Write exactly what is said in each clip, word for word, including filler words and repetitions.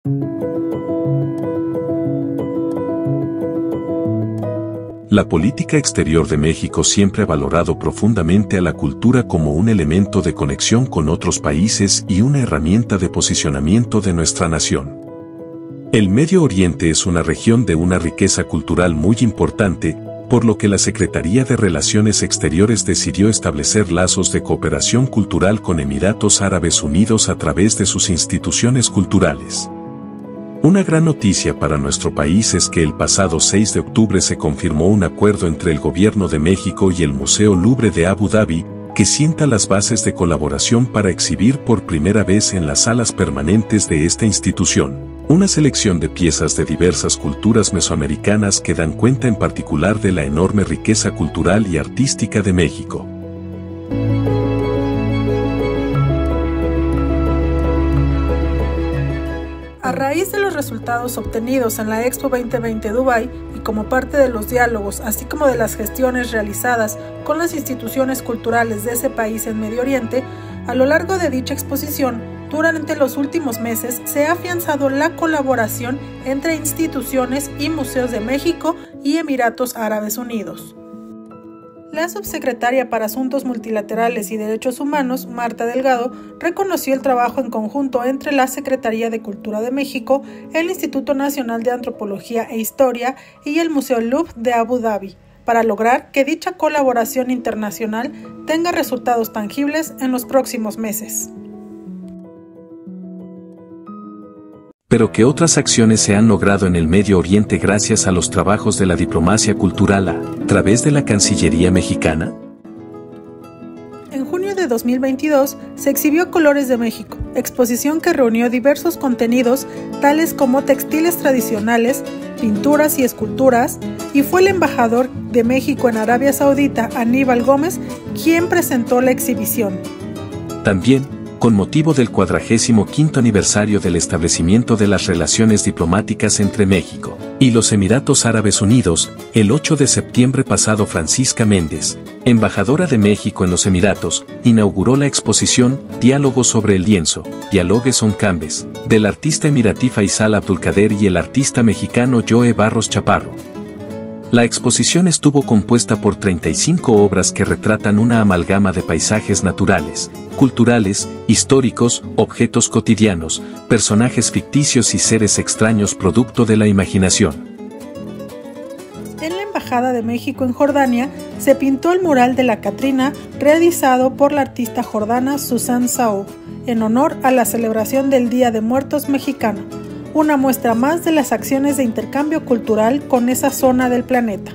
La política exterior de México siempre ha valorado profundamente a la cultura como un elemento de conexión con otros países y una herramienta de posicionamiento de nuestra nación. El Medio Oriente es una región de una riqueza cultural muy importante, por lo que la Secretaría de Relaciones Exteriores decidió establecer lazos de cooperación cultural con Emiratos Árabes Unidos a través de sus instituciones culturales. Una gran noticia para nuestro país es que el pasado seis de octubre se confirmó un acuerdo entre el Gobierno de México y el Museo Louvre de Abu Dhabi, que sienta las bases de colaboración para exhibir por primera vez en las salas permanentes de esta institución una selección de piezas de diversas culturas mesoamericanas que dan cuenta en particular de la enorme riqueza cultural y artística de México. A raíz de los resultados obtenidos en la Expo veinte veinte Dubái y como parte de los diálogos, así como de las gestiones realizadas con las instituciones culturales de ese país en Medio Oriente, a lo largo de dicha exposición, durante los últimos meses se ha afianzado la colaboración entre instituciones y museos de México y Emiratos Árabes Unidos. La subsecretaria para Asuntos Multilaterales y Derechos Humanos, Marta Delgado, reconoció el trabajo en conjunto entre la Secretaría de Cultura de México, el Instituto Nacional de Antropología e Historia y el Museo Louvre de Abu Dhabi, para lograr que dicha colaboración internacional tenga resultados tangibles en los próximos meses. Pero ¿qué otras acciones se han logrado en el Medio Oriente gracias a los trabajos de la diplomacia cultural a través de la Cancillería mexicana? En junio de dos mil veintidós se exhibió Colores de México, exposición que reunió diversos contenidos tales como textiles tradicionales, pinturas y esculturas, y fue el embajador de México en Arabia Saudita, Aníbal Gómez, quien presentó la exhibición. También, con motivo del cuadragésimo quinto aniversario del establecimiento de las relaciones diplomáticas entre México y los Emiratos Árabes Unidos, el ocho de septiembre pasado Francisca Méndez, embajadora de México en los Emiratos, inauguró la exposición Diálogos sobre el lienzo, Dialogues on Canvas, del artista emiratí Faisal Abdulkader y el artista mexicano Joe Barros Chaparro. La exposición estuvo compuesta por treinta y cinco obras que retratan una amalgama de paisajes naturales, culturales, históricos, objetos cotidianos, personajes ficticios y seres extraños producto de la imaginación. En la Embajada de México en Jordania se pintó el mural de la Catrina realizado por la artista jordana Susan Saouf en honor a la celebración del Día de Muertos mexicano, una muestra más de las acciones de intercambio cultural con esa zona del planeta.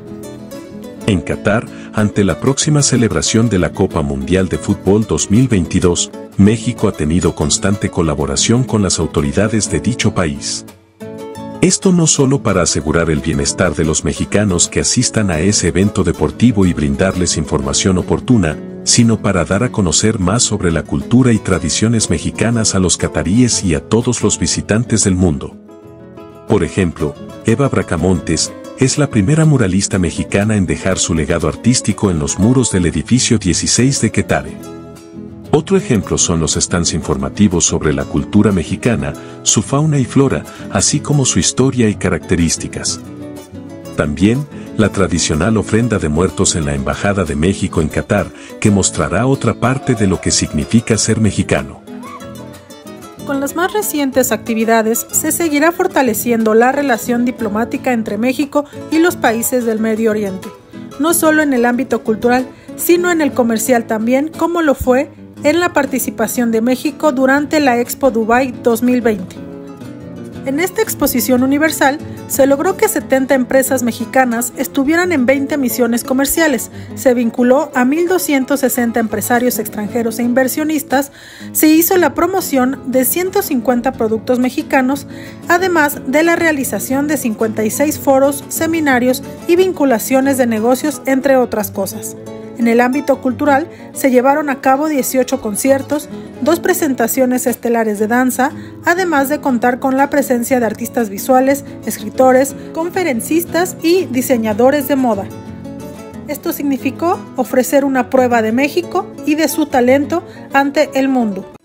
En Qatar, ante la próxima celebración de la Copa Mundial de Fútbol dos mil veintidós, México ha tenido constante colaboración con las autoridades de dicho país. Esto no solo para asegurar el bienestar de los mexicanos que asistan a ese evento deportivo y brindarles información oportuna, sino para dar a conocer más sobre la cultura y tradiciones mexicanas a los cataríes y a todos los visitantes del mundo. Por ejemplo, Eva Bracamontes es la primera muralista mexicana en dejar su legado artístico en los muros del edificio dieciséis de Quetare. Otro ejemplo son los stands informativos sobre la cultura mexicana, su fauna y flora, así como su historia y características. También, la tradicional ofrenda de muertos en la Embajada de México en Qatar, que mostrará otra parte de lo que significa ser mexicano. Con las más recientes actividades, se seguirá fortaleciendo la relación diplomática entre México y los países del Medio Oriente, no solo en el ámbito cultural, sino en el comercial también, como lo fue en la participación de México durante la Expo Dubái dos mil veinte. En esta exposición universal, se logró que setenta empresas mexicanas estuvieran en veinte misiones comerciales, se vinculó a mil doscientos sesenta empresarios extranjeros e inversionistas, se hizo la promoción de ciento cincuenta productos mexicanos, además de la realización de cincuenta y seis foros, seminarios y vinculaciones de negocios, entre otras cosas. En el ámbito cultural, se llevaron a cabo dieciocho conciertos, dos presentaciones estelares de danza, además de contar con la presencia de artistas visuales, escritores, conferencistas y diseñadores de moda. Esto significó ofrecer una prueba de México y de su talento ante el mundo.